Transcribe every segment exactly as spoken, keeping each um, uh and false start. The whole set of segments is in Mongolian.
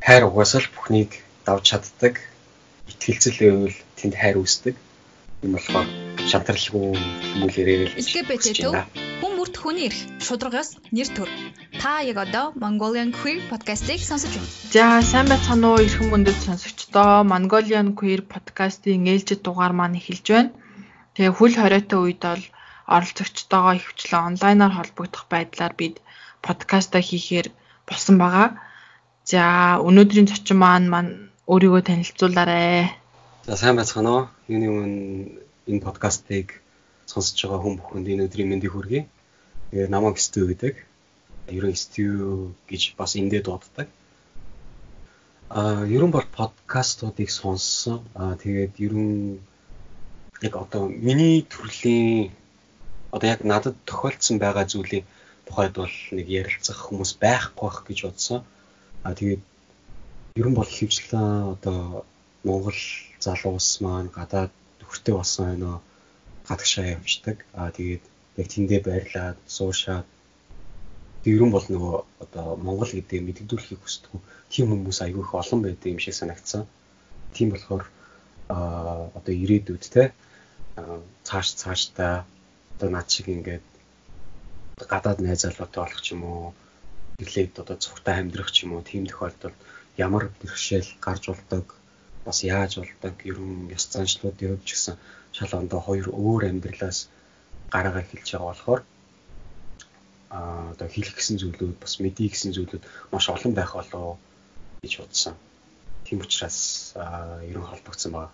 хайр угаасаа л бүхнийг давж чаддаг. Итгэлцэл байвал тэнд хайр үүсдэг. Юм болохоор шантралгүй хүмүүлээрээ л эс гэ бэ тэ төв хүн бүрт хүний эрх шударгаас нэр төр. Та яг одоо Mongolian Queer podcast-ыг сонсож байна. За сайн байцгаана уу эрхэм мөндөд сонсогчдоо. Mongolian Queer podcast-ийн ээлжид дугаар маань эхэлж байна. Тэгээ хөл хориотой үед бол оролцогчдоогоо ихвчлэн онлайнаар холбогдох байдлаар бид подкаста хийхээр болсон байгаа. За өнөөдрийн зочин маань маань өөрийгөө танилцуулаарай. За сайн байцгаана уу. Юуны өмнө энэ подкастыг сонсож байгаа хүн бүхэнд энэ өдрийн мэндийг хүргэе. Тэгээ намайг Стю гэдэг. Ерөн Стю гэж бас эндээ дууддаг. Аа ерөн бол подкастуудыг сонссон. Аа тэгээд ерөн яг одоо миний төрлийн одоо яг надад тохиолдсон байгаа зүйлийн тухайд бол нэг ярилцах хүмүүс байхгүй байх гэж бодсон. Аа тэгээд ерөн бол хөвчлэн одоо Монгол залуус маань гадаад нөхөртэй болсон байна. Гадагшаа явждаг. Аа тэгээд яг тэндээ байрлаад суушаад ерөн бол нөгөө одоо Монгол гэдэг мэддэгдүүлэхийг хүсдэг. Тийм хүмүүс аягүй их олон байдаг юм шиг санагдсан. Тийм болохоор аа одоо ирээдүйд те цааш цаашдаа одоо над шиг ингээд гадаад найз залуутай болох ч юм уу, ирлээд одоо цогтой амьдрах ч юм уу, тийм тохиолдолд ямар бэрхшээл гарч болдог, бас яаж болдог, ерөн ёс заншлууд явж гисэн шал ондоо хоёр өөр амьдралаас гараагаа хэлж байгаа болохоор аа одоо хэлэх гэсэн зүйлүүд бас мэдээ гэсэн зүйлүүд маш олон байх болоо гэж бодсон. Тийм учраас ерөн холбогдсон байна.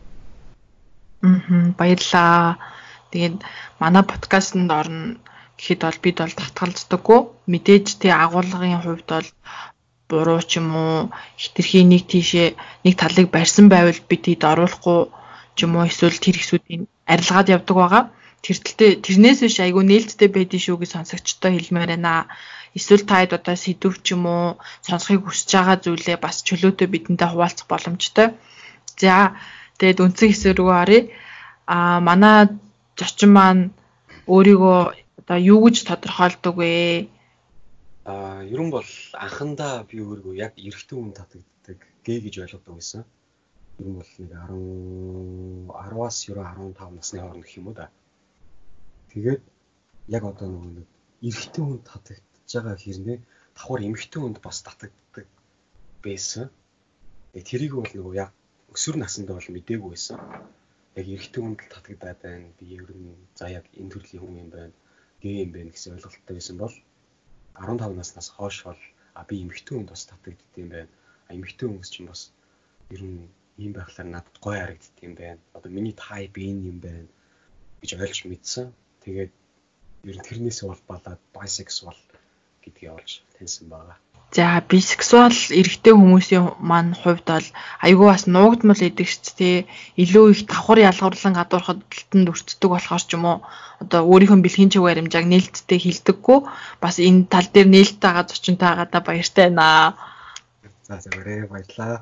Мм баярлаа. Тэгээд манай подкастт орно гэхэд бол бид бол татгалздаггүй. Мэдээж тий агуулгын хувьд бол буруу ч юм уу хитрхи нэг тийшээ нэг талыг барьсан байвал бид тэд оруулахгүй ч юм уу эсвэл тэр хэсүүдийн арилгаад явдаг байгаа. Тэртэлтэй тэрнээс биш айгүй нээлттэй байдгийн шүү гэж сонсогчтой хэлмээр байна. Эсвэл та хэд одоо сэдв ч юм уу сонсохыг хүсэж байгаа зүйлээ бас чөлөөтэй бидэнтэй хуваалцах боломжтой. За тэгээд үндсэн хэсэг рүү оръё. Аа манай зочин маань өөрийгөө одоо юу гэж тодорхойлдог вэ? Аа ерөн бол анхандаа би өөрийгөө яг эрэгтэй хүн татагддаг гээ гэж ойлгодог байсан. Ерөн бол нэг араас ерөн арван тав насны хооронд гэх юм уу да. Тэгээд яг одоо нөгөө нэг эрэгтэй хүн татагдж байгаа хэрнээ давхар эмэгтэй хүнд бас татагддаг байсан. Тэгээд тэрийг бол нөгөө яг өсвөр насндаа бол мэдээгүй байсан. Яг эрэгтэй хүнд татагдаад байна. Би ер нь за яг энэ төрлийн хүн юм байна. Гээ юм байна гэсэн ойлголттой байсан бол арван тав наснаас хойш бол а би эмэгтэй хүнд бас татагддаг юм байна. А эмэгтэй хүмүүс чинь бас ер нь ийм байхлаар надад гоё харагддаг юм байна. Одоо миний type энэ юм байна гэж ойлгож мэдсэн. Тэгээд ер нь тэрнээсээ бол балаад bisexual гэдгийг олж таньсан байгаа. За бисексуал эрэгтэй хүмүүсийн маань хувьд бол айгүй бас нуугдмал идэг шүү дээ. Илүү их давхар ялгуурлан гадуурхад талтанд өртдөг болохоор ч юм уу одоо өөрийнхөө бэлгийн чиг баримжааг нээлттэй хилдэггүй. Бас энэ тал дээр нээлттэй байгаа зочинтой байгаадаа баяртай байна. За зөвөрөө баярлаа.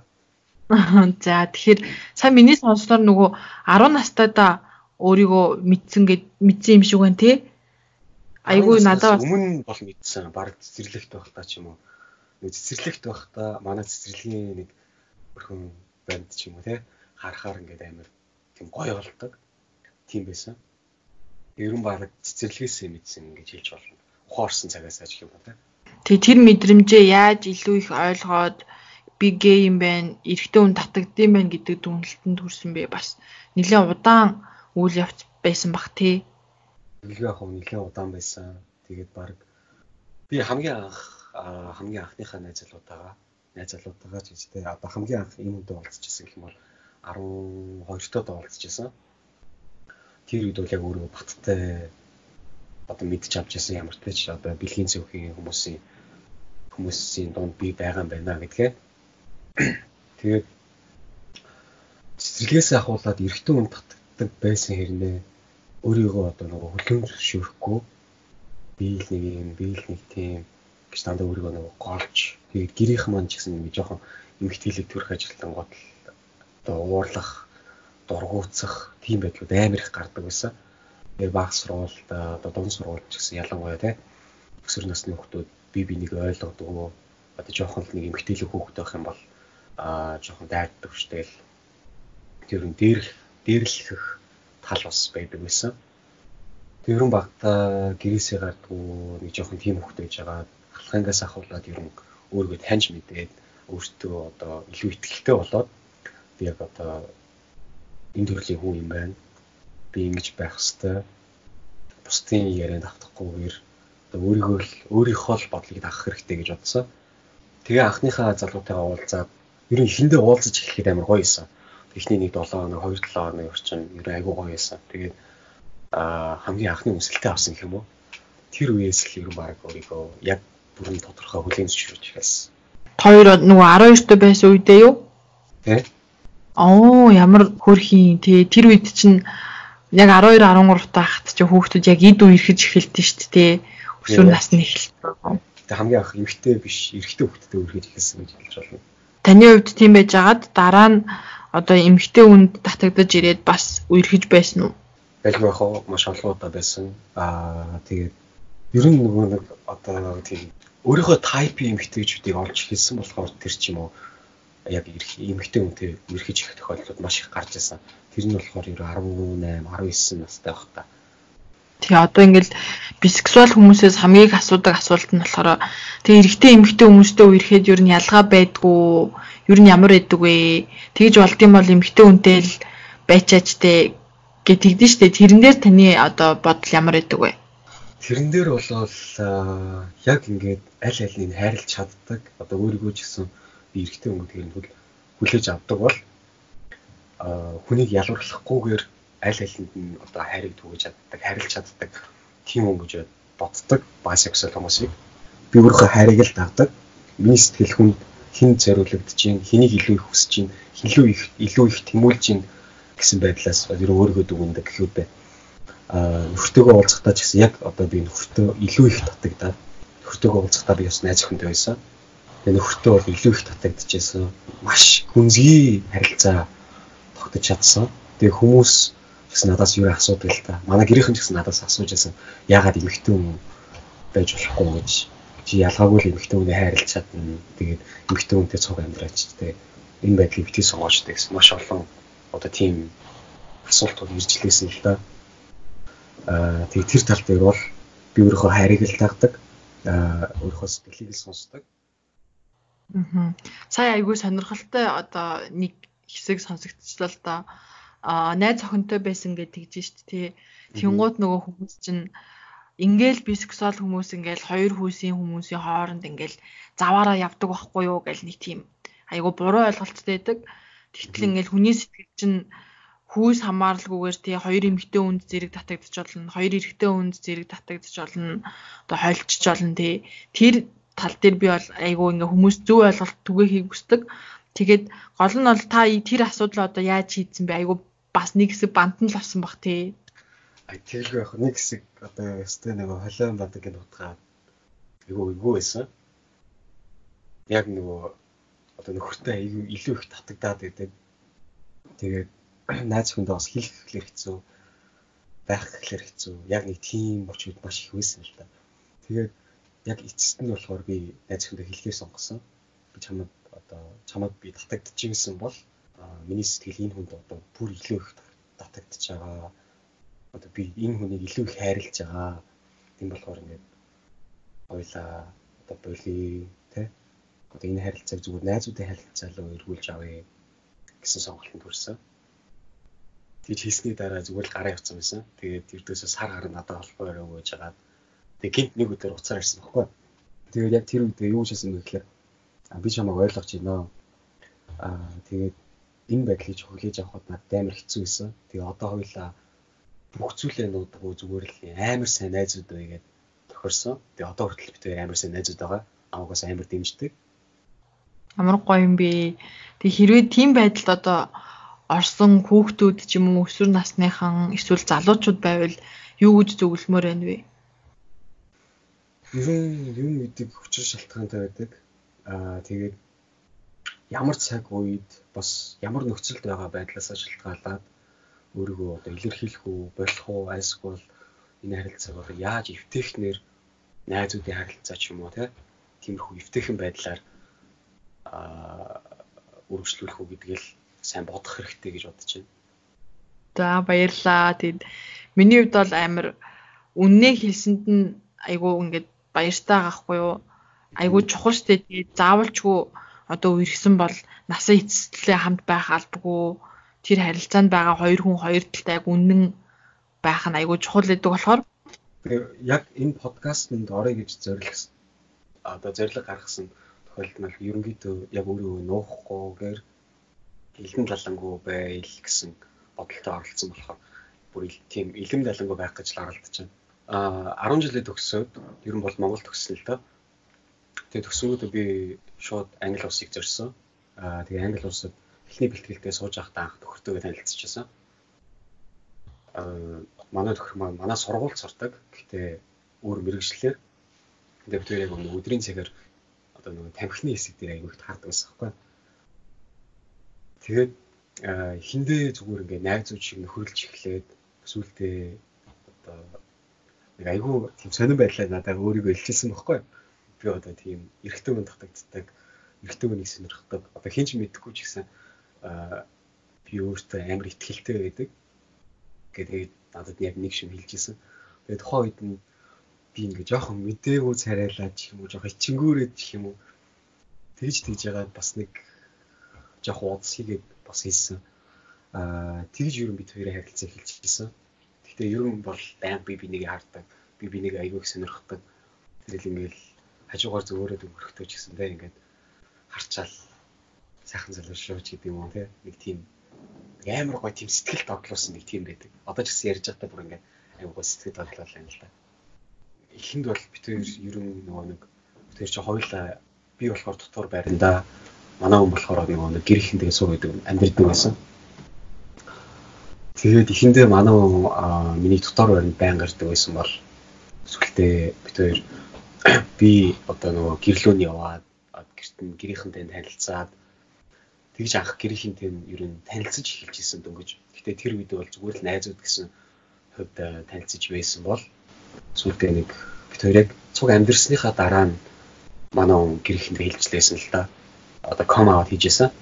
За тэгэхээр сайн миний сонсноор нөгөө арван настайдаа өөрийгөө мэдсэн гэд мэдсэн юм шиг байна тий. Айгүй надад өмнө бол мэдсэн. Бараг цэцэрлэгт байх та ч юм уу. Нэг цэцэрлэгт байхдаа манай цэцэрлэгийн нэг өрхөн банд ч юм уу те харахаар ингээд амар тийм гоё болдог. Тийм байсан. Ерөн баг цэцэрлэгээс мэдсэн ингэж хэлж болно. Ухаарсан цагаас ажил юм байна те. Тэг тэр мэдрэмжээ яаж илүү их ойлгоод би гей юм байна, эрэгтэй хүн татагдсан байна гэдэг дүгнэлтэнд хүрсэн бэ? Бас нэлээд удаан үйл явц байсан бах тий. Нэлээд яг нэлээд удаан байсан. Тэгээд баг би хамгийн анх хамгийн анхныхаа найз залуутайгаа найз залуутайгаа ч гэжтэй одоо хамгийн анх энэ үедээ уулзчихсан гэх юм бол арван хоёртоо уулзчихсан. Тэр үед бол яг өөрөө баттай одоо мэдчих авч ясан ямар ч тач одоо бэлгийн цэвхийн хүмүүсийн хүмүүсийн донд би байгаа юм байна гэдгээ. Тэгээд цэцэрлэгээс ахуулаад эрэгтэй хүн татдаг байсан хэрнээ өөрийгөө одоо нөгөө хөлөм зөвшөөрөхгүй би л нэг юм би л нэг тийм гэж дандаа өөрийгөө нөгөө голж тэгээд гэрийнх маань ч гэсэн нэг жоохон эмгтгэлэг төрөх ажилтан гол одоо уурлах, дургуутсах тийм байдлууд амар их гардаг байсан. Тэгээд баг сургуульд одоо дунд сургуульд ч гэсэн ялангуяа те өсвөр насны хүмүүс би бинийг ойлгодог, одоо жоохон нэг эмгтээлэг хүүхэд байх юм бол аа жоохон дайрдаг штэл тэр нь дээр дээрлэх тал бас байдаг байсан. Тэр нь багтаа гэрээсээ гардгүй нэг жоохон тийм хүүхэд байж байгаа ахлахангаас ахуулаад ер нь өөрийгөө таньж мэдээд өөртөө одоо илүү ихтэй болоод би яг одоо энэ төрлийн хүн юм байна. Би ингэж байх хэвээр бусдын ярианд автахгүйгээр одоо өөрийгөө л өөрийнхөө л бодлыг дагах хэрэгтэй гэж бодсон. Тэгээ анхныхаа залуутайгаа уулзаад ер нь эхэндээ уулзаж эхлэхэд амар гоё байсан. Эхний нэг долоо хоног, хоёр долоо хоног орчин ер нь айгүй гоё байсан. Тэгээд аа хамгийн анхны үсгэлтэй авсан гэх юм уу? Тэр үеэс л ер нь баг өөрийгөө яг бүрэн тодорхой хүлээн зөвшөөрч эхэлсэн. Хоёр нөгөө арван хоёр дэх байсан үедээ юу? Тэ. Оо ямар хөрхийн тий тэр үед чинь яг арван хоёр арван гурав таахт чи хүүхдүүд яг эд үе ирэхэж эхэлдэж шүү дээ. Өсвөр насны эхэлсэн. Тэг хамгийн анх эмэгтэй биш, эрэгтэй хүүхдтэй үргэлж эхэлсэн гэж хэлж байна. Таны хувьд тийм байжгаад дараа нь одоо эмэгтэй хүнд татагдаж ирээд бас үерхэж байсан уу? Байлгүй яг хоо маш олон удаа байсан. Аа тэгээд ер нь нөгөө нэг одоо тийм өөрийнхөө тайпын эмэгтэйчүүдийг олж хэлсэн болохоор тэр ч юм уу яг эмэгтэй хүнтэй үргэлж их тохиолдлууд маш их гарч ирсэн. Тэр нь болохоор ер нь арван восемь, арван девять настай байх та. Тэгээ одоо ингээл бисексуал хүмүүсээс хамгийн их асуудаг асуулт нь болохоор тэгээ эрэгтэй эмэгтэй хүмүүстэй үерхэд ер нь ялгаа байдгүй, ер нь ямар байдаг вэ? Тэгж болдсон бол эмэгтэй хүнтэй л байчаачтай гэтэгдэн штэ. Тэрэн дээр таны одоо бодол ямар байдаг вэ? Тэрэн дээр болол яг ингээд аль алийг хайрлаж чаддаг. Одоо өөрийгөө ч гэсэн би эрэгтэй хүн гэдэг нь хүлээж авдаг бол а хүнийг ялварлахгүйгээр аль алинд нь одоо хайрыг түгэж чаддаг, харилж чаддаг тийм хүн гэж боддог бисексуал хүмүүсийг. Би өөрийнхөө хайрыг л дагдаг. Миний сэтгэл хүнд хэн зориулагдж чинь, хэнийг илүү их хүсэж чинь, илүү их илүү их тэмүүлж чинь гэсэн байдлаас ер нь өөрийгөө дүгнэдэг гэхэд бай. А нөхөртөөгөө уулзахдаа ч гэсэн яг одоо би нөхөртөө илүү их татагдаад нөхөртөөгөө уулзахдаа би бас найз охинтой байсан. Тэгээ нөхөртөө бол илүү их татагдчихсан. Маш хүнзгий харилцаа тогтож чадсан. Тэгээ хүмүүс гэсэн надаас юу асуудаг л та. Манай гэрийнхэн ч гэсэн надаас асууж байсан. Яагаад эмэгтэй хүн байж болохгүй гэж. Чи ялгаагүй л эмэгтэй хүнээ хайрлаж чадна. Тэгээд эмэгтэй хүнтэй цуг амьдраач. Тэгээ энэ байдлыг битгий сонгоочтой гэсэн. Маш олон одоо тийм асуултууд ирж лээсэн л да. Аа тэгээ тэр тал дээр бол би өөрийнхөө хайрыг л дагдаг. Аа өөрийнхөө сэтгэлийг л сонсдог. Аа. Сая айгүй сонирхолтой одоо нэг хэсэг сонсогдчихлоо л да. Аа найз охинтой байсан гэж тэгж штт тий. Тэнгууд нөгөө хүмүүс чинь ингээл бисексуал хүмүүс ингээл хоёр хүүсийн хүмүүсийн хооронд ингээл заваараа явдаг байхгүй юу гэл нэг тийм айгу буруу ойлголттой байдаг. Тэгтэл ингээл хүний сэтгэл чинь хүүс хамааралгүйгээр тий хоёр эмэгтэй хүнд зэрэг татагдчих болно, хоёр эрэгтэй хүнд зэрэг татагдчих болно, одоо хойлчч болно тий. Тэр тал дээр би бол айгу ингээ хүмүүс зөв ойлголт түгээхийг хүсдэг. Тэгээд гол нь бол та тэр асуудал одоо яаж хийдсэн бэ? Айгу бас нэг хэсэг бантан л авсан бах тий. А тэргүй яг нэг хэсэг одоо өстэй нэг холион бадаг гэж утгаа. Айгу эйгүү байсан. Яг нөгөө одоо нөхөртэй айгу илүү их татагдаад байдаг. Тэгээд найз хүндээ бас хэлэх гэхлээр хэцүү, байх гэхлээр хэцүү. Яг нэг тийм очууд маш их байсан л да. Тэгээд яг эцэст нь болохоор би найз хүндээ хэлхээ сонгосон. Би чамд одоо чамд би татагдчихсан бол миний сэтгэл энэ хүнд одоо бүр илүү их татагдчих байгаа. Одоо би энэ хүнийг илүү их хайрлаж байгаа. Тийм болохоор ингээд ойлаа одоо боли тэ. Одоо энэ харилцааг зүгээр найзуудын харилцаа руу эргүүлж авъя гэсэн сонголтод хүрсэн. Тэгж хийсний дараа зүгээр л гараа явцсан байсан. Тэгээд эрдөөсөө сар гараа надад холбоо өрөөгөөж жагаад тэгээд гинт нэг өдөр уцаар ирсэн баггүй. Тэгээд яг тэр үед юу хийсэн бэ гэхээр би чамайг ойлгож байна. Аа тэгээд энэ байдлыг хүлээж авахд надад амар хэцүү байсан. Тэгээд одоо хоёлаа бүх зүйлээ нуудаггүй зүгээр л амар сайн найзууд байгээд тохирсон. Тэгээд одоо хүртэл бид амар сайн найзууд байгаа. Амгаас амар дэмждэг. Амар гоё юм бэ. Тэг хэрвээ тийм байдалд одоо орсон хүүхдүүд ч юм уу өсвөр насныхан эсвэл залуучууд байвал юу гэж зөвлөмөр байна вэ? Юу юм гэдэг хүчин шалтгаантай байдаг. Аа тэгээд ямар цаг үед бас ямар нөхцөлд байгаа байдлаас шалтгаалаад өөрийгөө одоо илэрхийлэх үү, болох уу, айсгүй энэ харилцааг одоо яаж эвтэхнэр найзуудын харилцаа ч юм уу тийм тиймэрхүү эвтэйхэн байдлаар үргэлжлүүлэх үү гэдгийг сайн бодох хэрэгтэй гэж бодож байна. За баярлаа. Тэгэд миний хувьд бол амар үннээ хэлсэнд нь айгүй ингээд баяртай гахгүй юу? Айгүй чухал штэ. Тэгээд заавалчгүй одоо үерхсэн бол насаа эцэслээ хамт байх албагүй. Тэр харилцаанд байгаа хоёр хүн хоёр талтай айгүй үнэн байх нь айгүй чухал гэдэг болохоор яг энэ подкастт орё гэж зорилгосон. Одоо зорилго гаргасан тохиолдолд нь ерөнхийдөө яг өөрөө нуухгүйгээр илэн далангуй байл гэсэн бодолтой оролцсон болохоор бүр тийм илэм далангуй байх гэж л оролдож байна. Аа арван жилээ төгсөөд ер нь бол Монгол төгссөн л доо. Тэгээ төгсөнгөд би шууд Англи улсыг зорьсон. Аа тэгээ Англи улсад эхний бэлтгэлдээ сууж байхдаа анх төхөртөөгөө танилцчихсан. Аа манай төхөр маань манай сургуульд сурдаг. Гэхдээ өөр мэрэгчлэр. Тэгээ бид яг өдрийн цагаар одоо нэг тамхины хэсэг дээр аяг ихт хардаг байсан байхгүй. Тэгээд хиндээ зүгээр ингээ найзууд шиг нөхөрлж эхлээд сүултээ одоо нэг айгүй тийм сонирн байдлаа надад өөрийгөө илчилсэн байхгүй. Би одоо тийм эрэгтэй хүн татагддаг, эрэгтэй хүнийг сонирхдаг. Одоо хинч мэдэхгүй ч гэсэн би өөртөө амар ихтгэлтэй байдаг. Тэгээд надад яг нэг шиг хэлжсэн. Тэгээд тухайн үед нь би ингээ жоохон мэдээгүй царайлаад ч юм уу, жоохон ичингүүрээд ч юм уу. Тэгж тэгж яагаад бас нэг жоохон удас хийгээд бас хэлсэн. Аа тэгж ер нь бид хоёрын харилцаа эхэлж ирсэн. Гэхдээ ер нь бол байнга би бинийг хардаг, би бинийг аягүй сонирхдаг. Тэрэл ингээл хажуугаар зөөрөөд өнгөрөхтэй ч гэсэндээ ингээд харчаал сайхан залуушууч гэдэг юм уу те. Нэг тийм амар гоё тийм сэтгэл доглуулсан нэг тийм байдаг. Одоо ч гэсэн ярьж байхдаа бүр ингээд аягүй гоё сэтгэл доглуулсан юм л та. Эхэнд бол бид хоёр ер нь нөгөө нэг бид хоёр чи хоёулаа би болохоор дотор байранда манай хүн болохоор нөгөө нэг гэр ихэндээ суу гэдэг амьдрдаг байсан. Тэгээд ихэндээ манай хүн миний дотор байранд байнга ирдэг байсан бол сүлдээ бид хоёр би одоо нөгөө гэрлүүний яваад гэрт нь гэрийнхэнтэй танилцаад тэгж анх гэрийнхэнтэй ер нь танилцаж эхэлж исэн дөнгөж. Гэтэ тэр үед бол зүгээр л найзууд гэсэн хувьд танилцаж байсан бол сүлдээ нэг бид хоёрыг цуг амьдрсныхаа дараа нь манай хүн гэрийнхэнтэй хэлжлээсэн л да. Одоо come out хийжсэн.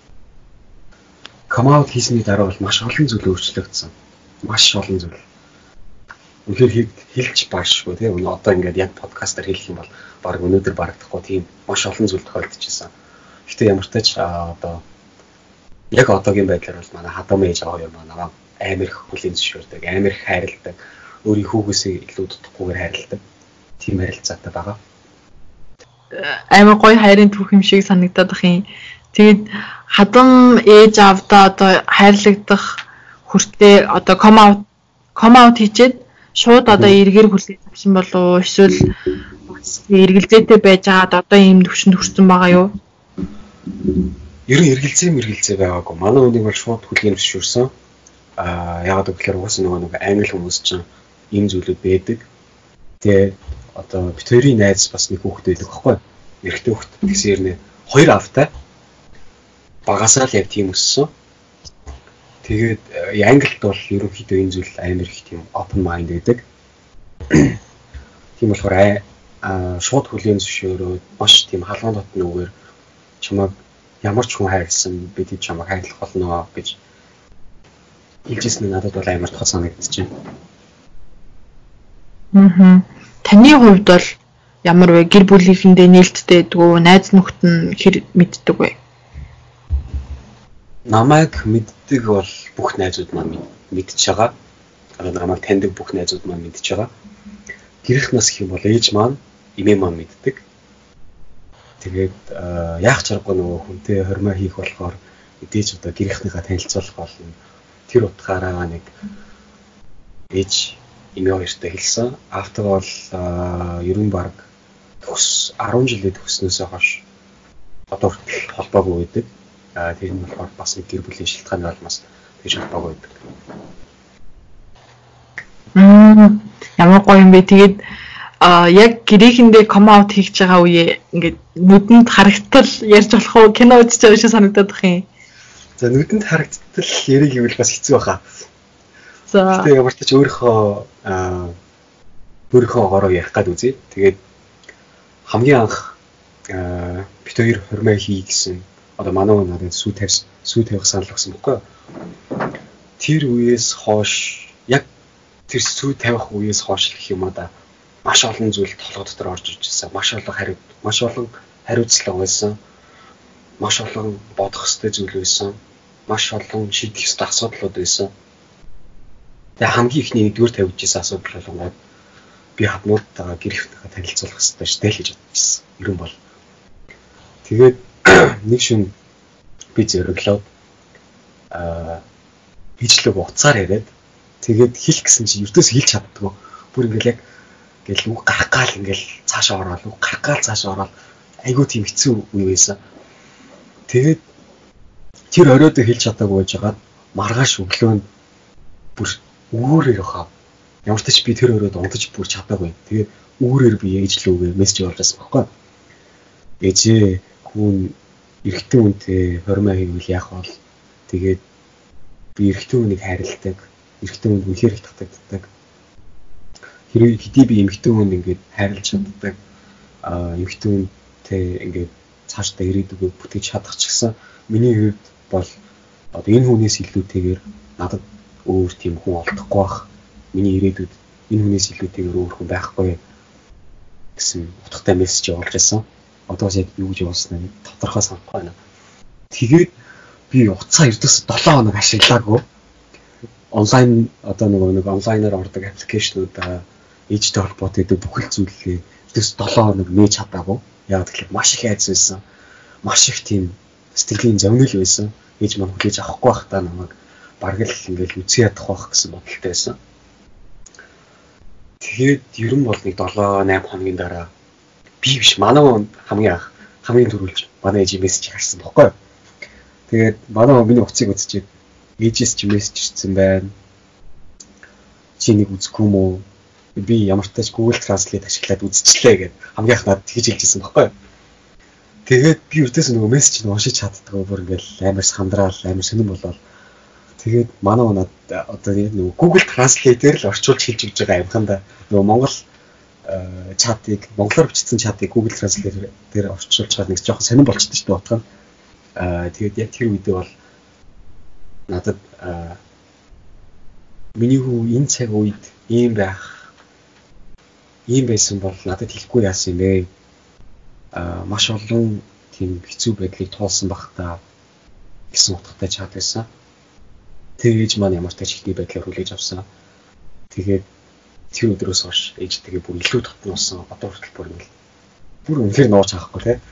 Come out хийсний дараа бол маш олон зүйл өөрчлөгдсөн. Маш олон зүйл. Үнэхээр хэлж баашгүй тийм өнөө одоо ингээд яг подкастаар хэлэх юм бол баг өнөөдөр барагдахгүй тийм маш олон зүйл тохиолдчихсан. Гэтэ ямар ч тач одоо яг одоогийн байдлаар бол манай хадам ээж аваа юм аа амар их хүлийн зөвшөөрдөг, амар их хайрладаг, өөрийн хүүгөөсөө илүү дутахгүйгээр хайрладаг. Тийм харилцаатай байгаа. Амар гоё хайрын түүх юм шиг санагдаад бах юм. Тэгээд хадам ээж аавдаа одоо хайрлагдах хүртээ одоо come out come out хийчихэд шууд одоо эргээр хүлээж авсан болов уу эсвэл эргэлзээтэй байж байгаад одоо ийм төвшөнд хүрсэн байгаа юу? Ер нь эргэлзээ мэргэлзээ байгаагүй. Манай үнийг бол шууд хүлээн зөвшөөрсөн. Аа яагаад гэвэл уус нөгөө нэг англи хүмүүс чинь ийм зүйлүүд байдаг. Тэгээ одоо бид хоёрын найз бас нэг хүүхэд байдаг байхгүй юу? Эрэгтэй хүүхэд. Тэгсээр нэ хоёр автай. Багасаа л яг тийм өссөн. Тэгээд Англид бол ерөнхийдөө энэ зүйл амар их тийм open mind байдаг. Тийм болохоор аа шууд хүлээн зөвшөөрөөд маш тийм халуун дотны үгээр чамайг ямар ч хүн хайрлсан бид чамайг хайрлах болно гэж хэлжсэн нь надад бол амар тод санагдчихэв. Аа. Таны хувьд бол ямар вэ? Гэр бүлийнхэндээ нээлттэй дгүү, найз нөхд нь хэр мэддэг вэ? Намайг мэддэг бол бүх найзууд маань мэдж байгаа. Одоо намайг таньдаг бүх найзууд маань мэдж байгаа. Гэрх нас гэх юм бол ээж маань, эмээ маань мэддэг. Тэгээд яах чаргагүй нөгөө хүнтэй хормоо хийх болохоор мэдээж одоо гэрхнийхээ танилцуулах болно. Тэр утгаараа нэг ээж эмээ хоёртой хэлсэн. Автаг бол ерөн баг төгс арван жилийн төгснөөсөө хойш одоо хүртэл холбоогүй байдаг. Аа тэр нь болохоор бас нэг гэр бүлийн шалтгаан болмоос тэгж холбоогүй байдаг. Мм ямар гоё юм бэ. Тэгээд а яг гэрээхэндээ come out хийж байгаа үе ингээд нүдэнд харагдтал ярьж болох уу? Кино үзэж байгаа шиг санагдаад бах юм. За нүдэнд харагдтал яриг гэвэл бас хэцүү баха. За тэгээд ямар ч ч өөрийнхөө аа өөрийнхөө гороо ярих гад үзье. Тэгээд хамгийн анх аа бид хоёр хормоо хий гэсэн одоо манай хүн надад сүү тавьс сүү тавих санал өгсөн байхгүй. Тэр үеэс хойш яг тэр сүү тавих үеэс хойш гэх юм да маш олон зүйл толгой дотор орж ирж байсан. Маш олон хариу маш олон хариуцлага байсан. Маш олон бодох ёстой зүйл байсан. Маш олон шийдэх ёстой асуудлууд байсан. Тэгээ хамгийн ихний нэгдүгээр тавьж ирсэн асуудал болгоод би хаднуудтайгаа гэр бүлтэйгээ танилцуулах хэрэгтэй шүү дээ л гэж бодчихсон. Ерөн бол. Тэгээд нэг шин би зөриглоод аа ижлэг уцаар яриад тэгээд хэлэх гэсэн чинь ердөөс хэлж чаддгүй. Бүр ингээл яг ингээл үг гарах гал ингээл цаашаа ороод үг гарах гал цаашаа ороод айгуу тийм хэцүү үе байсан. Тэгээд тэр оройдоо хэлж чадаагүй байж байгаад маргааш өглөөнд бүр үүрээр хаа. Ямар ч тач би тэр оройд унтаж бүр чадаагүй. Тэгээд үүрээр би ээжлүүгээ мессеж оруулсан байхгүй. Ээжээ хүн эрэгтэй хүнтэй хормоо хийвэл яах вэ? Тэгээд би эрэгтэй хүнийг хайрладаг. Эрэгтэй хүнд үнэхээр их татагддаг. Хэрэг хэдий би эмэгтэй хүнд ингээд хайрлаж чаддаг. Аа эмэгтэй хүнтэй ингээд цаашдаа ирээдүгөө бүтээж чадах ч гэсэн миний хувьд бол одоо энэ хүнээс илүүтэйгээр надад өөр тийм хүн олдохгүй байх. Миний ирээдүйд энэ хүнээс илүүтэйгээр өөр хүн байхгүй гэсэн утгатай мессеж явуулж байсан. Одоос яг юу гэж явуулснаа тодорхой санахгүй байна. Тэгээд би уцаа ердөөс долоо хоног ашиглаагүй. Онлайн одоо нөгөө нэг онлайнаар ордог аппликейшнуудаа ээжтэй холбоотой гэдэг бүхэл зүйлээ ердөөс долоо хоног нээж чадаагүй. Яг тэгэхээр маш их айц байсан. Маш их тийм сэтгэлийн зовнил байсан. Ээж маань хүлээж авахгүй байхдаа намайг бараг л ингээл үгүй ядах байх гэсэн бодолтой байсан. Тэгээд ер нь бол нэг долоо найм хоногийн дараа би биш манай хүн хамгийн анх хамгийн түрүүлж манай ээж мессеж харсан баггүй. Тэгээд манай хүн миний утсыг үзчихээд ээжээс ч мессеж ирсэн байна. Чи нэг үзэхгүй юм уу? Би ямар ч тач Google Translate ашиглаад үзчихлээ гэд хамгийн анх надад тэгж хэлжсэн баггүй. Тэгээд би үрдээс нөгөө мессеж нь уншиж чаддгаа бүр ингээл амар сандраал амар сонирн болоод тэгээд манай хүн одоо нөгөө Google Translate-ээр л орчуулж хэлж өгж байгаа амханда нөгөө Монгол чатыг монголоор бичсэн чатыг Google Translate дээр орчуулж байгаа нэг жоохон сонирн болчихсон шүү дээ утга. Аа тэгээд яг тэр үедээ бол надад миний хүү энэ цаг үед ийм байх ийм байсан бол надад хэлэхгүй яасан юм бэ? Аа маш олон тийм хэцүү байдлыг туулсан бах та гэсэн утгатай чат байсан. Тэгээд маань ямар ч тач ихний байдлаар хүлээж авсан. Тэгээд тэр өдрөөс хойш ээжтэйгээ бүр илүү татнуулсан. Одоо хүртэл бүр ингэ бүр үнэхээр нууж авахгүй те.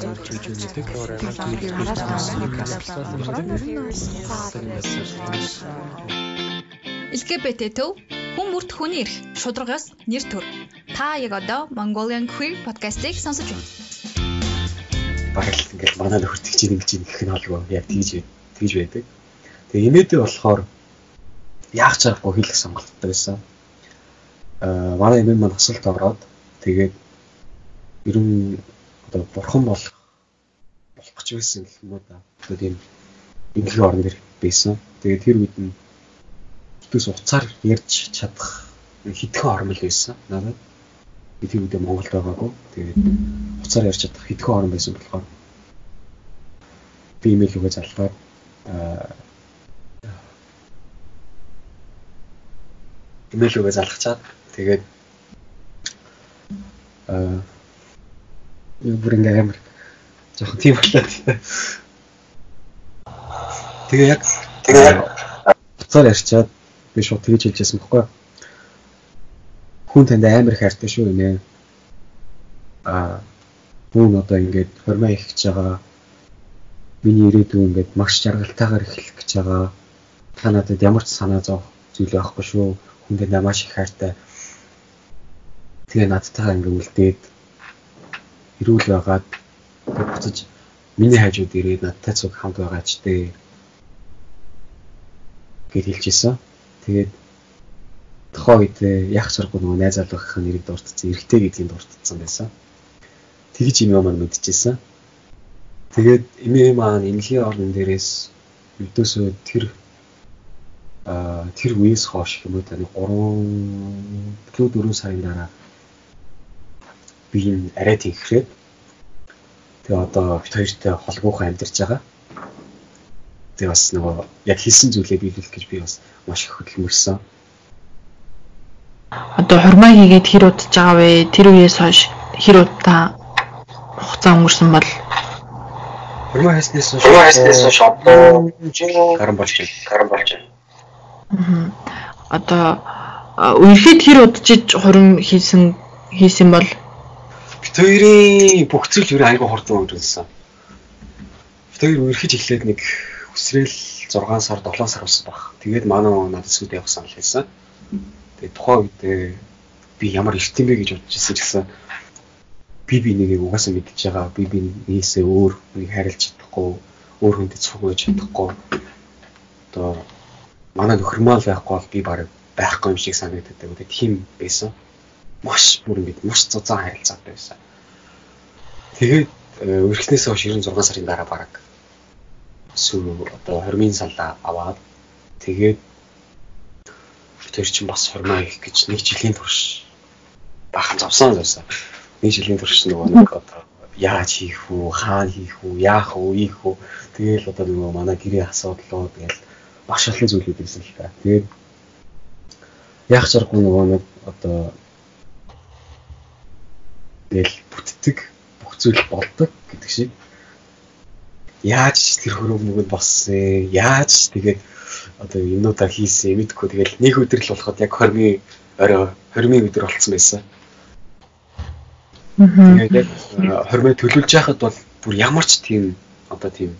эл гэ бэ тэ төв хүн бүрт хүний эрх шударгаас нэр төр. Та яг одоо Mongolian Queer podcast-ийг сонсож байна. Бараг л ингээл манай нөхөр тэгж ингэж ингэх нь холгүй яг тэгж тэгж байдаг. Тэгээ имэдээ болохоор яах чарахгүй хэлэх сонголттой байсан. Аа манай эмээ маань асуулт ороод тэгээд ер нь одоо бурхан болох болох гэж байсан гэх юм уу да. Одоо тийм эмнэлгийн орон дээр байсан. Тэгээд тэр үед нь төс уцаар ярьж чадах хэдхэн орон л байсан надад. Би тэр үедээ Монголд байгаагүй. Тэгээд уцаар ярьж чадах хэдхэн орон байсан болохоор би имэйл рүүгээ залгаад аа имэйл рүүгээ залгачаад тэгээд аа юу бүр ингээ амар жоохон тийм болоод тэгээ яг тэгээ уцаар ярьчаад би шууд тэгж хэлжсэн баггүй. Хүн танд амар хайртай шүү нэ. Аа хүн одоо ингээд хормоо их гэж байгаа. Миний ирээдүйн ингээд маш жаргалтайгаар эхлэх гэж байгаа. Та надад ямар ч санаа зовх зүйл байхгүй шүү. Хүн танд маш их хайртай. Тэгээ надтайгаа ингээд үлдээд ирүүл байгаад буцаж миний хажууд ирээд надтай цуг хамт байгаа ч дээ гэж хэлжсэн. Тэгээд тохоо үед яг чаргуу нөгөө найз залуугийн нэрийг дурдсан, эрэгтэй гэдгийг дурдсан байсан. Тэгж юм маань мэдчихсэн. Тэгээд эмээ маань эмнэлгийн орон дээрээс өдөөсөө тэр аа тэр үеэс хойш юм уу таны гурван дөрвөн сарын дараа би арай тийхрээд Тэгээ одоо бид хоёртой холбоохон амьдарч байгаа. Тэгээ бас нөгөө яг хийсэн зүйлээ биелүүлэх гэж би бас маш их хөдөлмөрсөн. Одоо хурмаа хийгээд хэр удаж байгаа вэ? Тэр үеэс хойш хэр удаа хугацаа өнгөрсөн бол хурмаа хийснээс хойш хурмаа хийснээс хойш одоо гарan болж байна. гарan болж байна. Аа. Одоо үерхэд хэр удаж хурим хийсэн хийсэн бол бид хоёрын бүх зүйл юу айгүй хурдан өнгөрсөн. Бид хоёр үерхэж эхлээд нэг өсрэл зургаан сар долоон сар болсон баг. Тэгээд манай надад сүд явах санал хийсэн. Тэгээд тухайн үед би ямар эрт юм бэ гэж бодож ирсэн ч гэсэн би би нэгийг угаасаа мэдчихэж байгаа. Би би нээсээ өөр хүнийг харилж чадахгүй, өөр хүнтэй цугуулж чадахгүй. Одоо манай нөхөрмөл байхгүй бол би баг байхгүй юм шиг санагддаг. Тэгээд тийм байсан. Маш бүр ингэж маш цуцаан харилцаатай байсан. Тэгээд өрхнөөс хойш ерөн зургаан сарын дараа баг сүү одоо хормын салаа аваад тэгээд тэр чинь бас хормоо их гэж нэг жилийн турш бахан завсан байсан. Нэг жилийн турш нөгөө нэг одоо яаж хийх үү, хаана хийх үү, яах үү, ийх үү. Тэгээл одоо нөгөө манай гэрээ асуудлоо тэгэл маш олон зүйлүүд байсан л та. Тэгээд яах чаргагүй нөгөө нэг одоо тэгэл бүтдэг бүх зүйл болдог гэдэг шиг. Яаж тэр хөрөнгөнд боссон, яаж тэгээд одоо юмнуудаа хийсэн мэдгүй тэгэл нэг өдөр л болоход яг хормын орой хормын өдөр болцсон байсан. Тэгээд яг хормыг төлөвлөж яхад бол бүр ямар ч тийм одоо тийм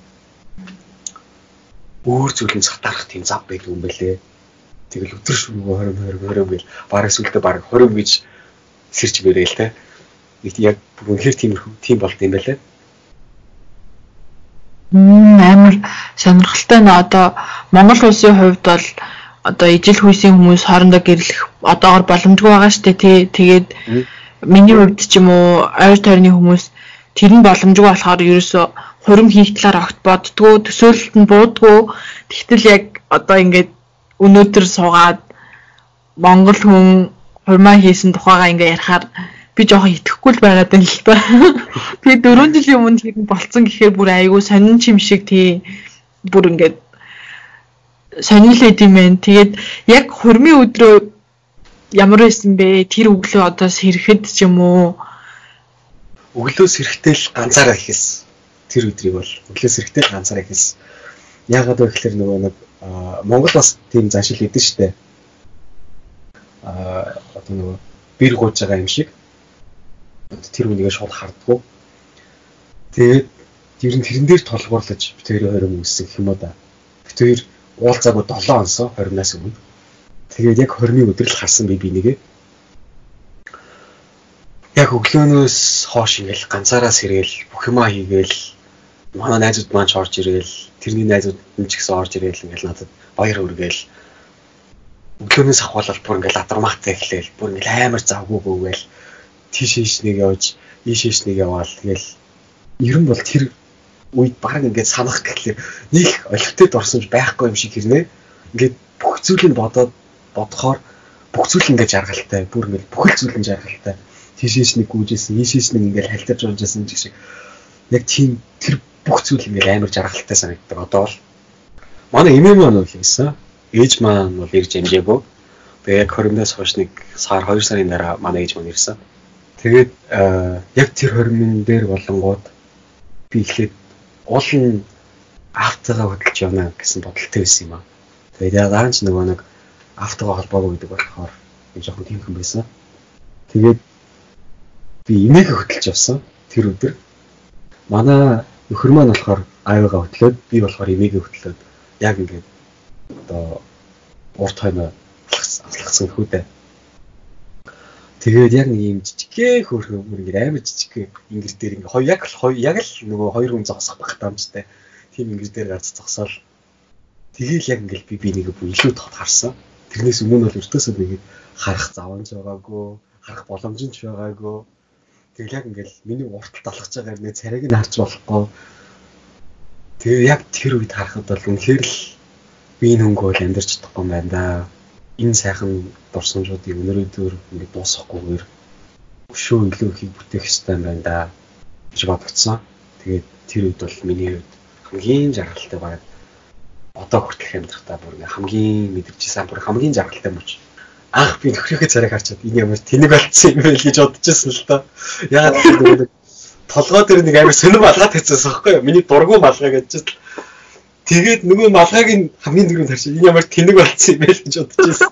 өөр зүйлэн сатарах тийм зав байдаг юм бэлээ. Тэгэл өдөр шөнөгүй хором хором хором гэл бараг сүлдө бараг хором гэж сэрч бэрээ л те. Яг үнэхээр тийм тийм болт юм байлаа. Мм амар сонирхолтой нэ одоо Монгол улсын хувьд бол одоо ижил хүйсийн хүмүүс хоорондоо гэрлэх одоогор боломжгүй байгаа штэ тий. Тэгээд миний хувьд ч юм уу ойр тойрны хүмүүс тэр нь боломжгүй болохоор ерөөсө хурим хийх талаар огт боддгоо, төсөөлөлт нь буудгүй. Тэгтэл яг одоо ингээд өнөөдөр суугаад Монгол хүн хурмаа хийсэн тухайгаа ингээд ярихаар би жоохон итгэхгүй л байгаад байна л та. Тэгээ дөрвөн жилийн өмнө хэрэг болцсон гэхээр бүр айгүй сонин чим шиг тий бүр ингээд сонирхолтой юм байна. Тэгээд яг хурмын өдрөө ямар байсан бэ? Тэр өглөө одоо сэрэхэд ч юм уу? Өглөө сэрэхтэл ганцаараа ихэлсэн. Тэр өдрийг бол өглөө сэрэхтэл ганцаараа ихэлсэн. Яагаад вэ гэхээр нөгөө нэг Монгол бас тийм заншил өгдөн штэ. Аа одоо нөгөө бэр гууж байгаа юм шиг. Тэр үнийгээ шууд хардггүй. Тэгээд ер нь тэрэн дээр толгуурлаж бид хоёрын хором үүссэн гэх юм уу да. Бид хоёр уулзаагүй долоон онсоо хормнаас өмнө. Тэгээд яг хормын өдөр л харсан би бинийгээ. Яг өглөөнөөс хойш ингээл ганцаараа сэргээл бүх юмаа хийгээл манай найзууд маань ч орж ирээл тэрний найзууд нь ч гэсэн орж ирээл ингээл надад баяр хүргээл өглөөнөөс ахвалал бүр ингээл адармаатай эхлээл бүр ингээл амар завгүй гүйгээл тийшээш нэг явж ийшээш нэг яваал тэгэл ер нь бол тэр үед баг ингээд санах гэхлээр нэг олигтой дорсомж байхгүй юм шиг хэрнээ ингээд бүх зүйлийг бодоод бодохоор бүх зүйл ингээд жаргалтай бүр ингээд бүхэл зүйл нь жаргалтай тийшээш нэг гүйжсэн ийшээш нэг ингээд халтарж уужсэн гэх шиг яг тийм тэр бүх зүйл ингээд амар жаргалтай санагддаг одоо бол манай эмээ маань бол хийсэн ээж маань бол ирж амжаагүй тэгээ яг хормоос хойш нэг сар хоёр сарын дараа манай ээж маань ирсэн. Тэгээд яг тэр хормын дээр болонгууд би эхлээд уул нь автогаа хөдөлж явна гэсэн бодолтой байсан юм аа. Тэгээд яг дараа нь нөгөө нэг автогаа холбоогүй гэдэг болохоор би жоохон тийм хүн байсан. Тэгээд би имээг хөдөлж явсан тэр өдөр. Манай нөхөр маань болохоор аавыгаа хөдлөөд би болохоор имээг хөдлөөд яг ингээд одоо урт хойно алхацсан хүүдээ. Тэгээд яг нэг юм жижигхэн хөөрхөн бүр ингэ амар жижиг ингэр дээр ингэ хоёр яг л яг л нөгөө хоёр хүн зогсох байх таамжтай. Тийм ингэр дээр гарч зогсоол. Тэгээл яг ингээл би би нэг илүү тот харсан. Тэрнээс өмнө бол өртөөсөө нэгээд харах заванж байгаагүй, харах боломж нь ч байгаагүй. Тэгэл яг ингээл миний урталт алхаж байгаа нэ царайг нь харж болохгүй. Тэгээ яг тэр үед харахад бол үнэхээр л би энэ хөнгөө л амьдарч чадахгүй юм байна да. Энэ сайхан дурсамжуудыг өнөөдөр ингэ дуусгахгүйгээр өшөө илүү ихийг бүтээх хэрэгтэй юм байна да гэж бодгцсан. Тэгээд тэр үед бол миний хувьд хамгийн жаргалтай баг. Одоо хүртэл амьдрахтаа бүр ингээ хамгийн мэдэрчсэн бүр хамгийн жаргалтай мөч. Анх би нөхрийнхөө царайг харчаад энэ ямар тэнэг болцсон юм бэ гэж бодчихсон л доо. Ягаад гэвэл толгой дээр нэг амар сонир малгай тавьчихсан байхгүй юу? Миний дургуй малгай гэж чинь. Тэгээд нөгөө малгайг нь хамгийн түрүүнд харчих. Энэ ямар тэнэг болцсон юм бэ гэж бодчихсон.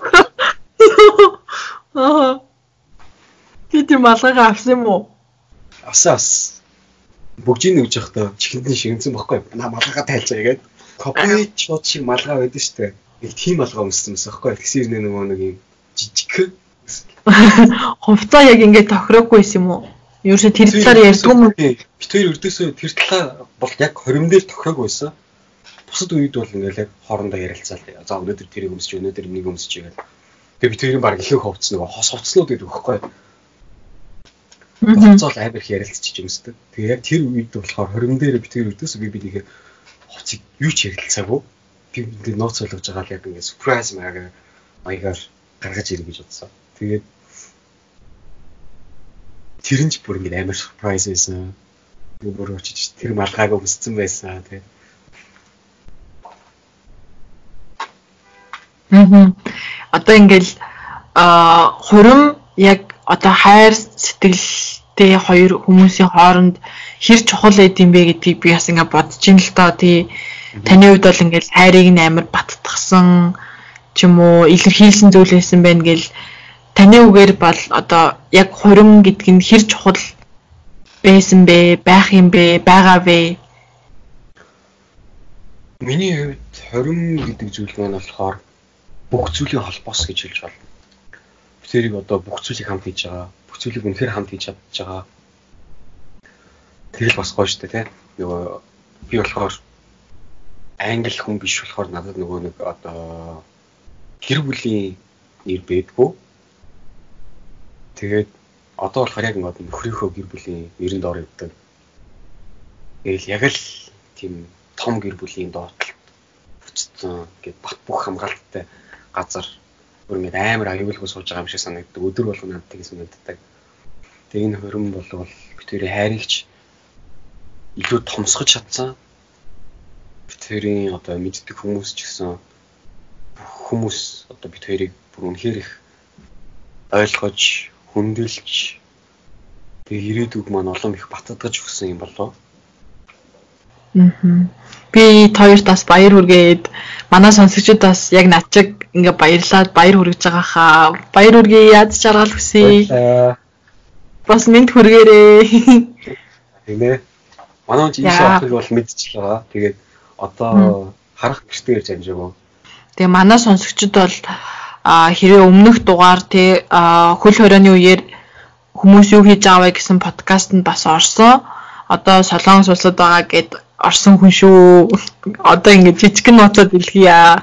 Аа. Бид малгайг авсан юм уу? Авсан ас. Бүгжийн нүгж явахдаа чихэндний шигэнсэн байхгүй юу? Наа малгайгаа тайлцаа гээд. Копичууд шиг малгай байдаг шүү дээ. Нэг тийм малгай өмссөн байсан байхгүй юу? Тэгсэр нэ нөгөө нэг юм жижиг. Хувцаа яг ингээд тохироогүй байсан юм уу? Юу ч тэр талаар ярьдгүй юм. Бид хоёр өрдөөсөө тэр талаа бол яг хорим дээр тохироогүй байсан. Бусад үед бол ингээд яг хоорондоо ярилцаал. За өнөөдөр тэрийг өмсч, өнөөдөр энийг өмсч гээл. Тэгээ бид хоёрын баг ихэнх хувцс нөгөө хос хувцснууд гэдэг байхгүй юу? Хувцал амар их ярилцчих юмсдаг. Тэгээ яг тэр үед болохоор хорим дээр бид хоёр өрдөөсөө би бидийнхээ хувцыг юу ч ярилцаагүй. Би ингээд ноц болгож байгаа л яг ингээд surprise маягаар маягаар гаргаж ирэх гэж бодсон. Тэгээд тэр нь ч бүр ингээд амар surprise байсан. Би бүр очиж тэр малгайг өмссөн байсан тий. Мм. Одоо ингээл а хурим яг одоо хайр сэтгэлтэй хоёр хүмүүсийн хооронд хэр чухал байд юм бэ гэдгийг би бас ингээд бодож ин л доо тий. Таны хувьд бол ингээд хайрыг нь амар баттгсан ч юм уу илэрхийлсэн зүйл байсан байна гэл таны үгээр бол одоо яг хурим гэдг нь хэр чухал байсан бэ, байх юм бэ, байгаа вэ? Миний хувьд хурим гэдэг зүйл маань болохоор бүх зүйлийн холбоос гэж хэлж байна. Бид тэрийг одоо бүх зүйлийг хамт хийж байгаа, бүх зүйлийг үнэхээр хамт хийж чадж байгаа. Тэгэл бас гоё шүү дээ, тий. Нөгөө би болохоор англи хүн биш болохоор надад нөгөө нэг одоо гэр бүлийн нэр бэдгүү. Тэгээд одоо болохоор яг ингээд нөхрийнхөө гэр бүлийн нэрэн доор явдаг. Тэгэл яг л тийм том гэр бүлийн доотлолт хүчтэй ингээд бат бүх хамгаалттай газар бүр ингээд амар аюулгүй сууж байгаа юм шиг санагддаг. Өдөр болгоно надад тэгээс санагддаг. Тэгээ энэ хөрөм болвол бид тэрийн хайрыгч илүү томсгож чадсан. Бид тэрийн одоо мэддэг хүмүүс ч гэсэн хүмүүс одоо бид хоёрыг бүр үнэхээр их ойлгож, хүндэлж тэгээ ирээдүг маань улам их баттгаж өгсөн юм болов. Мм. Би хоёрт бас баяр хүргээд манай сонсогчдод бас яг над чиг ингээ баярлаад баяр хүргэж байгаа хаа. Баяр хүргэе, яаж жаргал хүсье. Бас мэд хүргээрээ. Тэгнэ. Манай ч ийш авахыг бол мэдчихлээ байгаа. Тэгээд одоо харах гэртээ ирж амжаагүй. Тэгээ манай сонсогчдод бол хэрвээ өмнөх дугаар тий хөл хорионы үеэр хүмүүс юу хийж байгаа вэ гэсэн подкастт бас орсон. Одоо Солонгос улсад байгаа гэд орсон хүн шүү. Одоо ингэ жижигэн ноцоод илгийа.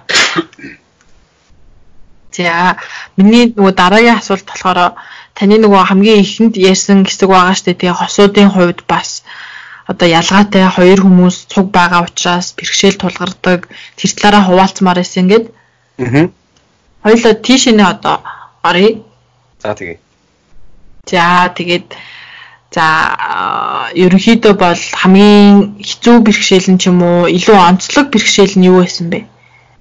За миний нөгөө дараагийн асуулт болохоор таны нөгөө хамгийн ихэнд ярьсан хэсэг байгаа штэ тий хосуудын хувьд бас одоо ялгаатай хоёр хүмүүс цуг байгаа учраас бэрхшээл тулгардаг тэр талаараа хуваалцмаар байсан гэд. Аа. Хоёулаа тийшээ одоо оръё. За тэгээ. За тэгээд за ерөнхийдөө бол хамгийн хэцүү бэрхшээл нь ч юм уу илүү онцлог бэрхшээл нь юу байсан бэ?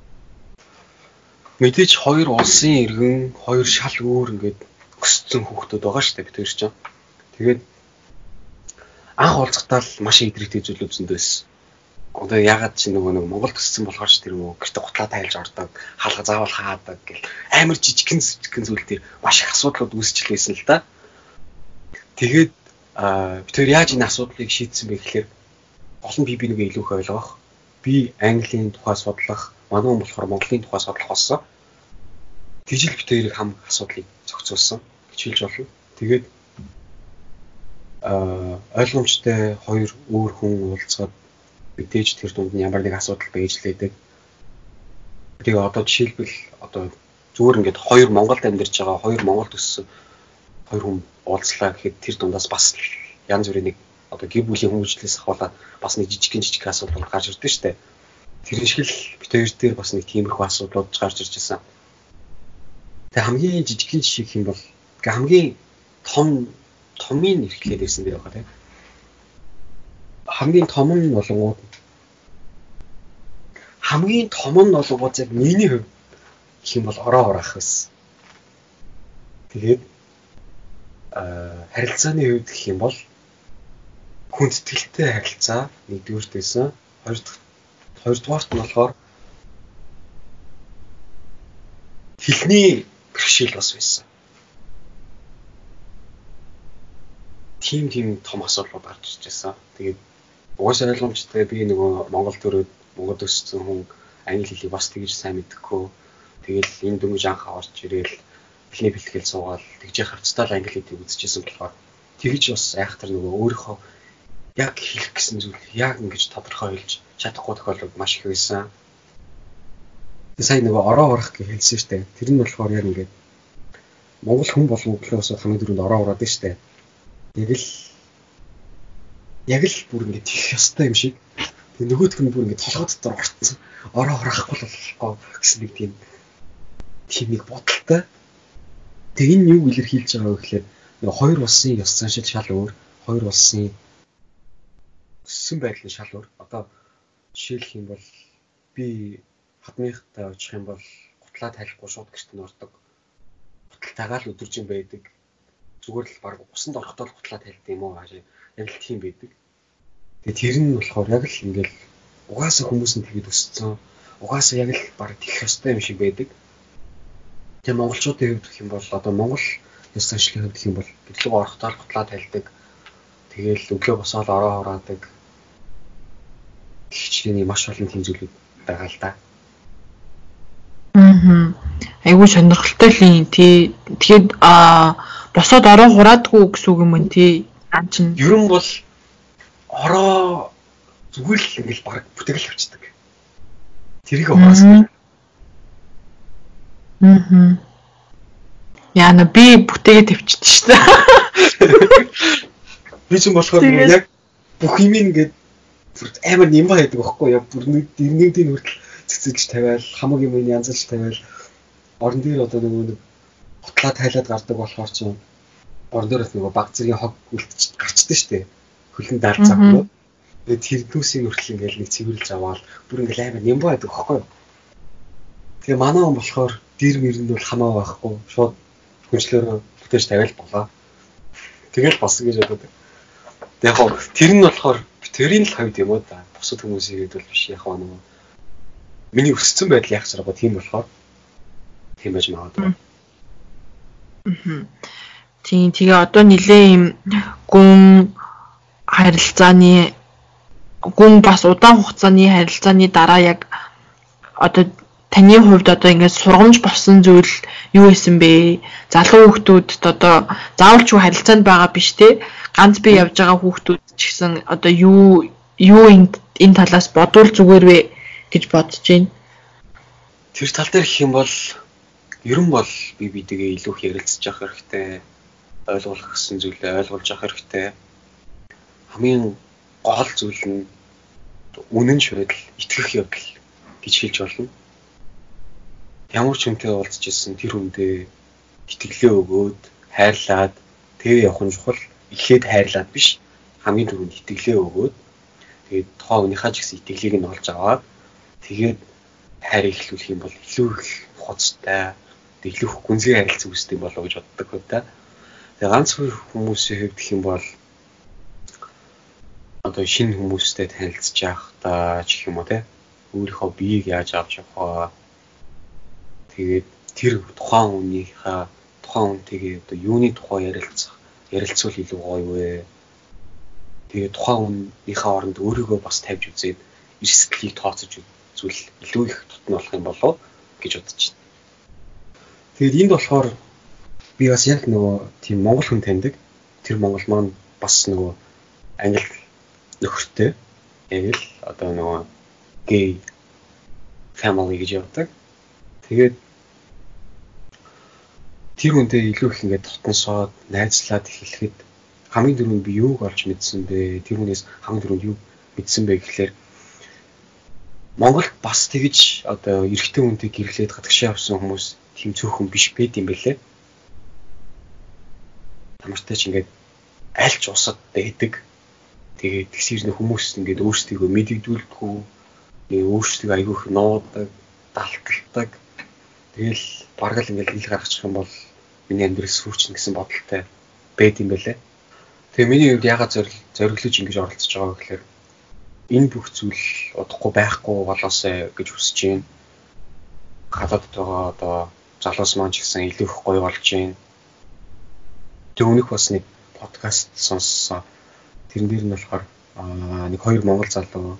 Мэдээж хоёр улсын иргэн, хоёр шал өөр ингээд өссөн хүүхдүүд байгаа шүү дээ бид хоёр ч. Тэгээд анх уулзахтаа л маш идрэгтэй зүйл үзэндээс. Одоо ягаад чи нөгөө нэг Монгол төссөн болохоор ч тэр юм уу гэрте гутлаа тайлж ордог, хаалга заавал хаадаг гэл амар жижигхэн жижигхэн зүйл дээр маш их асуудлууд үүсчихлээсэн л да. Тэгээд бид тэр яаж энэ асуудлыг шийдсэн бэ гэхээр гол нь би би нэгэ илүү их ойлгох. Би Английн тухай судлах, манай хүн болохоор Монголын тухай судлах болсон. Тэгжил бид тэрийг хам асуудлыг зохицуулсан гэж хэлж болно. Тэгээд а ойлгомжтой хоёр өөр хүн уулзгаад мэдээж тэр дунд нь ямар нэг асуудал байж лээдэг. Тэгээ одоо жишээлбэл одоо зүгээр ингээд хоёр Монголд амьдарч байгаа хоёр Монгол төссөн хоёр хүн уулзлаа гэхэд тэр дундаас бас янз бүрийн нэг одоо гэр бүлийн хүмүүжлээс ахуулаад бас нэг жижигхэн жижиг асуудал гарч ирдэ штэ. Тэр шиг л бид хоёр дээр бас нэг тиймэрхүү асуудлууд гарч ирж байсан. Тэгээ хамгийн жижигхэн жишээ гэх юм бол хамгийн том томын эрхлээд ирсэн дээр байгаа тийм. хамгийн том нь болонгууд хамгийн том нь болонгууд яг миний хувьд гэх юм бол ороо ураах байсан. Тэгээд аа харилцааны хувьд гэх юм бол хүндэтгэлтэй харилцаа нэгдүгürt байсан. Хоёрдугаарт нь болохоор хэлний бэрхшээл бас байсан. Тим тим том асуудлууд гарч ирж байсан. Тэгээд угаасаа ойлгомжтой би нөгөө Монгол төрөд Монгол өссөн хүн англи хэлийг бас тэгж сайн мэдхгүй. Тэгэл энэ дөнгөж анх аварч ирээл эхний бэлтгэл суугаад тэгж хавцтай л англи хэлийг үзчихсэн болохоор тэгж бас айхтар нөгөө өөрийнхөө яг хэлэх гэсэн зүйл яг ингэж тодорхой хэлж чадахгүй тохиолдол маш их байсан. Сайн нөгөө ороо урах гэж хэлсэн шүү дээ. Тэр нь болохоор яг ингээд Монгол хүн болон өглөөс хамгийн дөрөнд ороо ураад штэ. Яг л яг л бүр ингээд тийх ёстой юм шиг. Тэг нөгөөх нь бүр ингээд толгой дотор орцсон. Ороо урахгүй л болохгүй гэсэн нэг тийм тийм нэг бодолтой. Тэг энэ юу илэрхийлж байгаа вэ гэхээр нөгөө хоёр улсын ёс заншил шал өөр, хоёр улсын өссөн байдал нь шал өөр. Одоо жишээлх юм бол би хадмынхтай очих юм бол гутлаа тайлахгүй шууд гэрт нь ордог. Гуталтайгаа л өдөржин байдаг. Зүгээр л баг усанд орохдоо л гутлаа тайлдаг юм уу хаашаа яг л тийм байдаг. Тэгээ тэр нь болохоор яг л ингээл угаасаа хүмүүс нь тэгээд өссөн. Угаасаа яг л баг тийх ёстой юм шиг байдаг. Тэгээ монголчуудын хувьд гэх юм бол одоо монгол ёс заншлын хувьд гэх юм бол гэрлэг орохдоо л гутлаа тайлдаг. Тэгээл өглөө босоод ороо хораадаг. Хичээний маш олон тийм зүйлүүд байгаа л да. Мм. Айгуу сонирхолтой л юм тий. Тэгэхэд аа босоод ороо хураадгүй гэсэн үг юм уу тий. Ан чин. Ер нь бол ороо зүгээр л ингээл баг бүтээгэл авчдаг. Тэрийг ухаасан. Мм. Яна би бүтээгээ тавьчихсан шүү дээ. Би ч юм болохоор яг бүх юм ингээд амар нямба байдаг байхгүй яг бүр нэг дэрнүүдийн хүртэл цэцэлж тавиал хамаг юм янзалж тавиал орон дээр одоо нөгөө гутлаа тайлаад гардаг болохоор ч орон дээрээс нөгөө баг зэргийн хог үлдчих гарчдаг штеп хөлн даал завгүй. Тэгээд тэрдүүсийн хүртэл ингээд нэг цэвэрлж аваад бүр ингээд амар нямба байдаг байхгүй. Тэгээ манай он болохоор дэр мэрэнд бол хамаа байхгүй шууд хүнчлөөрөө бүтээж тавиал болоо. Тэгэл болсон гэж боддог. Яг гоо тэр нь болохоор тэрийн л хавьд юм уу да. Бусад хүмүүсийн хэд бол биш яг гоо нөгөө миний өссөн байдал яг зэрэг тийм болохоор тийм байж магадгүй. Мм. Тийм тэгээ одоо нилээ юм гүн харилцааны гүн бас удаан хугацааны харилцааны дараа яг одоо таны хувьд одоо ингээд сургамж болсон зүйл юу байсан бэ? Залуу хүүхдүүд одоо заавал ч харилцаанд байгаа биш те. Ганц би явж байгаа хүүхдүүд ч гэсэн одоо юу юу энэ талаас бодвол зүгээр вэ гэж бодож байна. Тэр тал дээр гэх юм бол ер нь бол би бидгээ илүү их ярилцаж явах хэрэгтэй. Ойлгуулах гэсэн зүйлээ ойлгуулж явах хэрэгтэй. Хамгийн гол зүйл нь үнэн шүрэл итгэх явдал гэж хэлж болно. Ямар ч хүнтэй уулзж ирсэн тэр хүндээ итгэлээ өгөөд хайрлаад тэгээ явах нь чухал. Ихэд хайрлаад биш хамгийн түрүүнд итгэлээ өгөөд тэгээд тухайн хүнийхээ ч гэсэн итгэлийг нь олж аваад тэгээд хайр ихлүүлэх юм бол илүү их хуцтай илүү их гүнзгий харилцаа үүсдэг болоо гэж боддог хөө та. Тэгээ ганц хүмүүсийн хувьд гэх юм бол одоо шинэ хүмүүстэй танилцж явах та ч юм уу те өөрийнхөө биеийг яаж авч явах тэгээд тэр тухайн хүнийхээ тухайн хүнтэйгээ одоо юуны тухай ярилцах ярилцвал илүү гоё вэ. Тэгээд тухайн хүнийхээ оронд өөрийгөө бас тавьж үзээд эрсдлийг тооцож үзвэл илүү их тутан болох юм болов гэж бодож байна. Тэгээд энд болохоор би бас яг нөгөө тийм монгол хүн таньдаг. Тэр монгол маань бас нөгөө англи нөхөртэй яг л одоо нөгөө gay family гэж явдаг. Тэгээд тэр хүнтэй илүү их ингээд тутансаад найзлаад эхлэхэд хамгийн дөрөв би юуг олж мэдсэн бэ? Тэр хүнээс хамгийн дөрөв юу мэдсэн бэ гэхлээр Монголд бас тэгж одоо эрэгтэй хүнтэй гэрлээд гадагшаа явсан хүмүүс тийм цөөхөн биш байд юм бэлээ. Тамартай ч ингээд альч усад байдаг. Тэгээд тэгсэр хүмүүс ингээд өөрсдийгөө мэдэгдүүлэхгүй, өөрсдийгөө айгүйх нуудаг, далталдаг. Тэгэл бараг л ингээд ил гаргачих юм бол миний амьдрал сүрчин гэсэн бодолтой байд юм байлаа. Тэгээ миний хувьд ягаад зориглож ингэж оролцож байгаа гэхээр энэ бүх зүйл удахгүй байхгүй болоосай гэж хүсэж байна. Гадаад байгаа одоо залуус маань ч гэсэн илүү их гоё болж байна. Тэг өнөх бас нэг подкаст сонссон. Тэрэн дээр нь болохоор нэг хоёр монгол залуу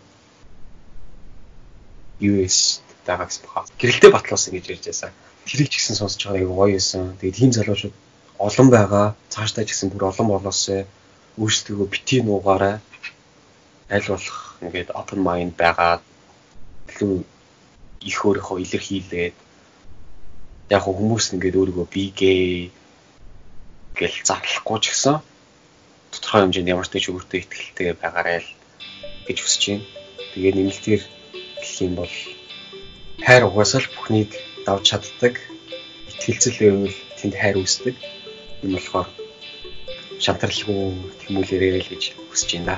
ю эс байгаа гэсэн баха. Гэрэлтэй батлуулсан гэж ярьж байсан. Тэрийг ч гэсэн сонсож байгаа айгүй гоё байсан. Тэгээд тийм залуучууд олон байгаа. Цаашдаа ч гэсэн бүр олон болоосай. Өөрсдөө бити нуугаарай. Аль болох ингээд open mind байгаад илүү их өөрийнхөө илэрхийлээд яг хүмүүс ингээд өөрийгөө бигээ гэл зарлахгүй ч гэсэн тодорхой хэмжээнд ямар ч ч өөртөө ихтэй байгаарай л гэж хүсэж байна. Тэгээ нэмэлтээр гэх юм бол хайр угаасаа л бүхнийг давж чаддаг. Итгэлцэл байвал тэнд хайр үүсдэг. Энэ болохоор шантарлгүй тэмүүлээрэй л гэж хүсэж байна да.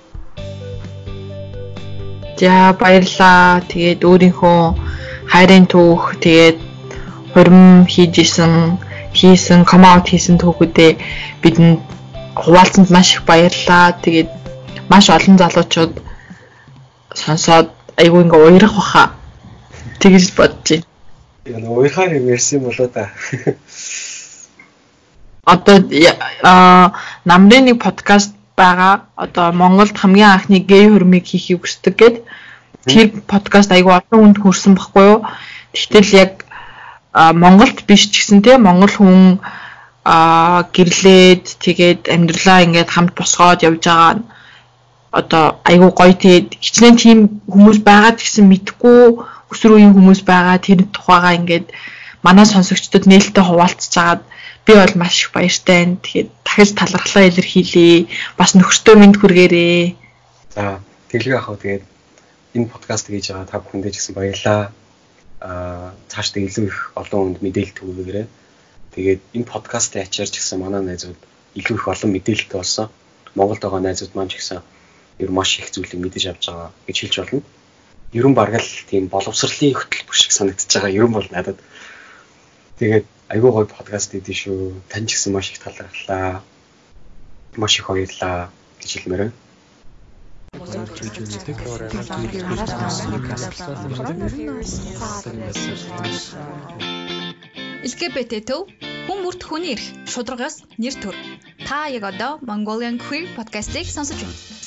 За баярлаа. Тэгээд өөрийнхөө хайрын түүх тэгээд хурим хийж исэн хийсэн комаут хийсэн түүхүүдээ бидэнд хуваалцсанд маш их баярлалаа. Тэгээд маш олон залуучууд сонсоод айгүй ингээ уярах баха. Тэгж бодож байна. Яг уярахаар юм ярьсан болоо да. Одоо намрын нэг подкаст байгаа. Одоо Монголд хамгийн анхны гей хурмыг хийхийг хүсдэг гэд тэр подкаст айгүй олон хүнд хүрсэн баггүй юу. Тэгтэл яг Монголд биш ч гэсэн те монгол хүн гэрлээд тэгээд амьдралаа ингээд хамт босгоод явж байгаа нь одоо айгүй гоё. Тэгээд хичнээн тийм хүмүүс байгаад гэсэн мэдхгүй өсвөр үеийн хүмүүс байгаа. Тэр тухайгаа ингээд манай сонсогчдод нээлттэй хуваалцж агаад би бол маш их баяртай байна. Тэгээд дахиж талархлаа илэрхийлье. Бас нөхөртөө мэд хүргээрээ. За тэглэг ахав. Тэгээд энэ подкаст хийж байгаа та бүхэндээ ч гэсэн баярлалаа. Аа цаашдаа илүү их олон хүнд мэдээлэл түгээгээрэй. Тэгээд энэ подкастын ачаар ч гэсэн манай найзууд илүү их олон мэдээлэлтэй болсон. Монголд байгаа найзууд маань ч гэсэн ер маш их зүйлийг мэдэж авч байгаа гэж хэлж болно. Ерөн бараг л тийм боловсролын хөтөлбөр шиг санагдаж байгаа. Ерөн бол надад. Тэгээд айгүй гоё подкаст хийдэж шүү. Тань ч гэсэн маш их талархлаа. Маш их баярлалаа гэж хэлмээр байна. эл гэ бэ тэ төв хүн бүрт хүний эрх шударгаас нэр төр. Та яг одоо Mongolian Queer podcast-ийг сонсож байна.